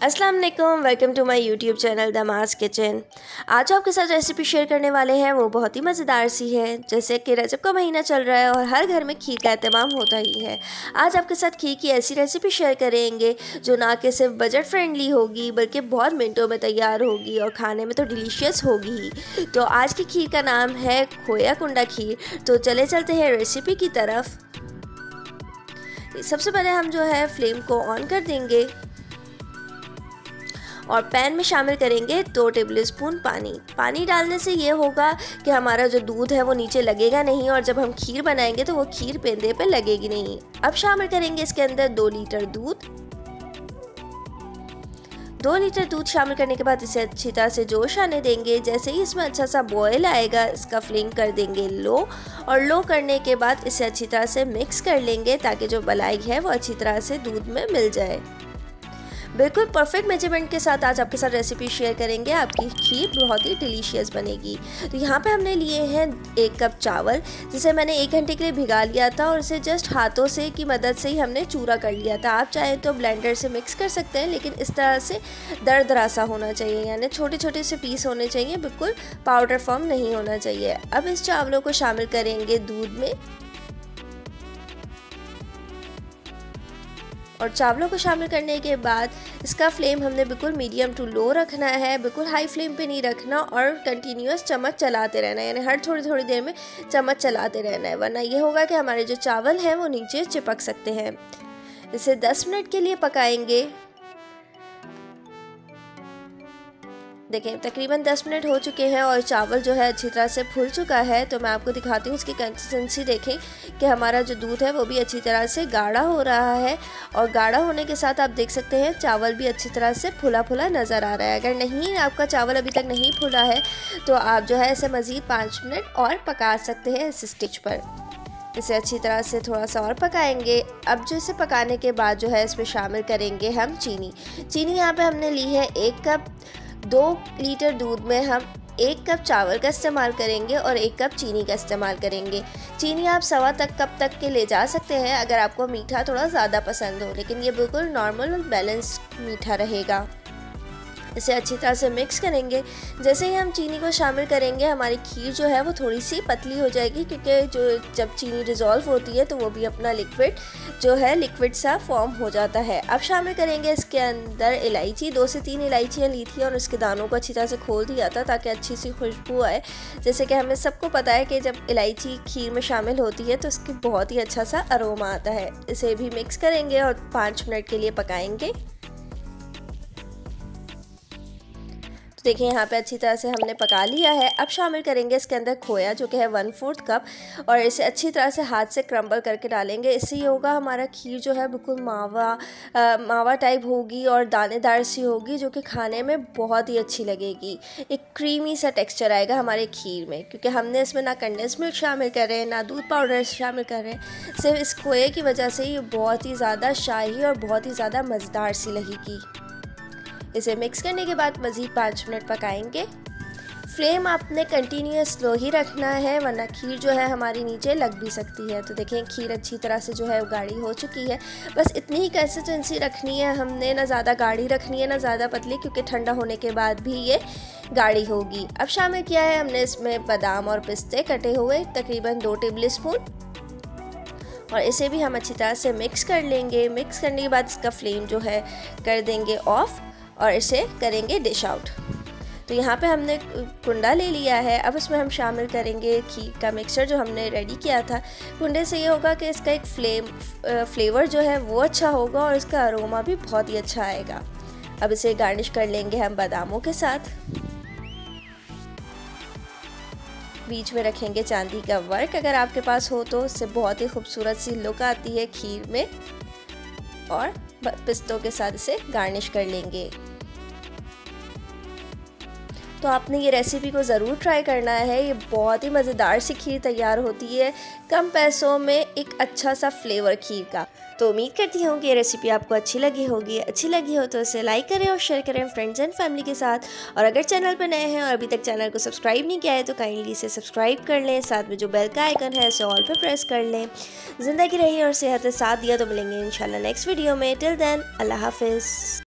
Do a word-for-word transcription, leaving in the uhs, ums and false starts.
अस्सलाम वालेकुम, welcome to my YouTube channel Damas kitchen. आज आपके साथ रेसिपी शेयर करने वाले हैं, वो बहुत ही मज़ेदार सी है। जैसे कि रजब का महीना चल रहा है और हर घर में खीर का एहतमाम होता ही है। आज आपके साथ खीर की ऐसी रेसिपी शेयर करेंगे जो ना कि सिर्फ बजट फ्रेंडली होगी बल्कि बहुत मिनटों में तैयार होगी और खाने में तो डिलीशियस होगी ही। तो आज की खीर का नाम है खोया कुंडा खीर। तो चले चलते हैं रेसिपी की तरफ। सबसे पहले हम जो है फ्लेम को ऑन कर देंगे और पैन में शामिल करेंगे दो टेबल स्पून पानी। पानी डालने से ये होगा कि हमारा जो दूध है वो नीचे लगेगा नहीं और जब हम खीर बनाएंगे तो वो खीर पेंदे पे लगेगी नहीं। अब शामिल करेंगे इसके अंदर दो लीटर दूध। दो लीटर दूध शामिल करने के बाद इसे अच्छी तरह से जोश आने देंगे। जैसे ही इसमें अच्छा सा बॉयल आएगा इसका फ्लेम कर देंगे लो, और लो करने के बाद इसे अच्छी तरह से मिक्स कर लेंगे ताकि जो मलाई है वो अच्छी तरह से दूध में मिल जाए। बिल्कुल परफेक्ट मेजरमेंट के साथ आज आपके साथ रेसिपी शेयर करेंगे। आपकी खीर बहुत ही डिलीशियस बनेगी। तो यहाँ पे हमने लिए हैं एक कप चावल, जिसे मैंने एक घंटे के लिए भिगा लिया था और इसे जस्ट हाथों से की मदद से ही हमने चूरा कर लिया था। आप चाहें तो ब्लेंडर से मिक्स कर सकते हैं, लेकिन इस तरह से दरदरा सा होना चाहिए, यानी छोटे छोटे से पीस होने चाहिए, बिल्कुल पाउडर फॉर्म नहीं होना चाहिए। अब इस चावलों को शामिल करेंगे दूध में और चावलों को शामिल करने के बाद इसका फ्लेम हमने बिल्कुल मीडियम टू लो रखना है, बिल्कुल हाई फ्लेम पे नहीं रखना, और कंटिन्यूस चम्मच चलाते रहना है, यानी हर थोड़ी थोड़ी देर में चम्मच चलाते रहना है, वरना ये होगा कि हमारे जो चावल हैं वो नीचे चिपक सकते हैं। इसे दस मिनट के लिए पकाएंगे। देखें तकरीबन दस मिनट हो चुके हैं और चावल जो है अच्छी तरह से फूल चुका है। तो मैं आपको दिखाती हूँ इसकी कंसिस्टेंसी। देखें कि हमारा जो दूध है वो भी अच्छी तरह से गाढ़ा हो रहा है, और गाढ़ा होने के साथ आप देख सकते हैं चावल भी अच्छी तरह से फुला फुला नज़र आ रहा है। अगर नहीं आपका चावल अभी तक नहीं फुला है तो आप जो है इसे मज़ीद पाँच मिनट और पका सकते हैं इस स्टेज पर। इसे अच्छी तरह से थोड़ा सा और पकाएंगे। अब जो इसे पकाने के बाद जो है इसमें शामिल करेंगे हम चीनी। चीनी यहाँ पे हमने ली है एक कप। दो लीटर दूध में हम एक कप चावल का इस्तेमाल करेंगे और एक कप चीनी का इस्तेमाल करेंगे। चीनी आप सवा तक कप तक के ले जा सकते हैं अगर आपको मीठा थोड़ा ज़्यादा पसंद हो, लेकिन ये बिल्कुल नॉर्मल और बैलेंस मीठा रहेगा। इसे अच्छी तरह से मिक्स करेंगे। जैसे ही हम चीनी को शामिल करेंगे हमारी खीर जो है वो थोड़ी सी पतली हो जाएगी, क्योंकि जो जब चीनी डिज़ोल्व होती है तो वो भी अपना लिक्विड जो है लिक्विड सा फॉर्म हो जाता है। अब शामिल करेंगे इसके अंदर इलायची। दो से तीन इलायचियाँ ली थी और उसके दानों को अच्छी तरह से खोल दिया था ताकि अच्छी सी खुशबू आए। जैसे कि हमें सबको पता है कि जब इलायची खीर में शामिल होती है तो इसकी बहुत ही अच्छा सा अरोमा आता है। इसे भी मिक्स करेंगे और पाँच मिनट के लिए पकाएंगे। देखिए यहाँ पे अच्छी तरह से हमने पका लिया है। अब शामिल करेंगे इसके अंदर खोया, जो कि है वन फोर्थ कप, और इसे अच्छी तरह से हाथ से क्रम्बल करके डालेंगे। इससे ये होगा हमारा खीर जो है बिल्कुल मावा आ, मावा टाइप होगी और दानेदार सी होगी, जो कि खाने में बहुत ही अच्छी लगेगी। एक क्रीमी सा टेक्सचर आएगा हमारे खीर में, क्योंकि हमने इसमें ना कंडेंस मिल्क शामिल कर रहे हैं ना दूध पाउडर शामिल कर रहे हैं। सिर्फ इस खोए की वजह से ये बहुत ही ज़्यादा शाही और बहुत ही ज़्यादा मज़ेदार सी लगेगी। इसे मिक्स करने के बाद मज़ीद पाँच मिनट पकाएंगे। फ्लेम आपने कंटिन्यूस स्लो ही रखना है, वरना खीर जो है हमारी नीचे लग भी सकती है। तो देखें खीर अच्छी तरह से जो है गाढ़ी हो चुकी है। बस इतनी ही कंसिस्टेंसी रखनी है हमने, ना ज़्यादा गाढ़ी रखनी है ना ज़्यादा पतली, क्योंकि ठंडा होने के बाद भी ये गाढ़ी होगी। अब शामिल किया है हमने इसमें बादाम और पिस्ते कटे हुए तकरीबन दो टेबल स्पून, और इसे भी हम अच्छी तरह से मिक्स कर लेंगे। मिक्स करने के बाद इसका फ्लेम जो है कर देंगे ऑफ और इसे करेंगे डिश आउट। तो यहाँ पे हमने कुंडा ले लिया है। अब इसमें हम शामिल करेंगे खीर का मिक्सचर जो हमने रेडी किया था। कुंडे से ये होगा कि इसका एक फ्लेम फ्लेवर जो है वो अच्छा होगा और इसका अरोमा भी बहुत ही अच्छा आएगा। अब इसे गार्निश कर लेंगे हम बादामों के साथ। बीच में रखेंगे चांदी का वर्क, अगर आपके पास हो तो इससे बहुत ही खूबसूरत सी लुक आती है खीर में, और पिस्तों के साथ इसे गार्निश कर लेंगे। तो आपने ये रेसिपी को ज़रूर ट्राई करना है। ये बहुत ही मज़ेदार सी खीर तैयार होती है कम पैसों में, एक अच्छा सा फ्लेवर खीर का। तो उम्मीद करती हूँ कि ये रेसिपी आपको अच्छी लगी होगी। अच्छी लगी हो तो इसे लाइक करें और शेयर करें फ्रेंड्स एंड फैमिली के साथ। और अगर चैनल पर नए हैं और अभी तक चैनल को सब्सक्राइब नहीं किया है तो काइंडली इसे सब्सक्राइब कर लें। साथ में जो बेल का आइकन है इसे ऑल पे प्रेस कर लें। ज़िंदगी रही और सेहत साथ दिया। तो मिलेंगे इंशाल्लाह नेक्स्ट वीडियो में। टिल देन अल्लाह हाफिज़।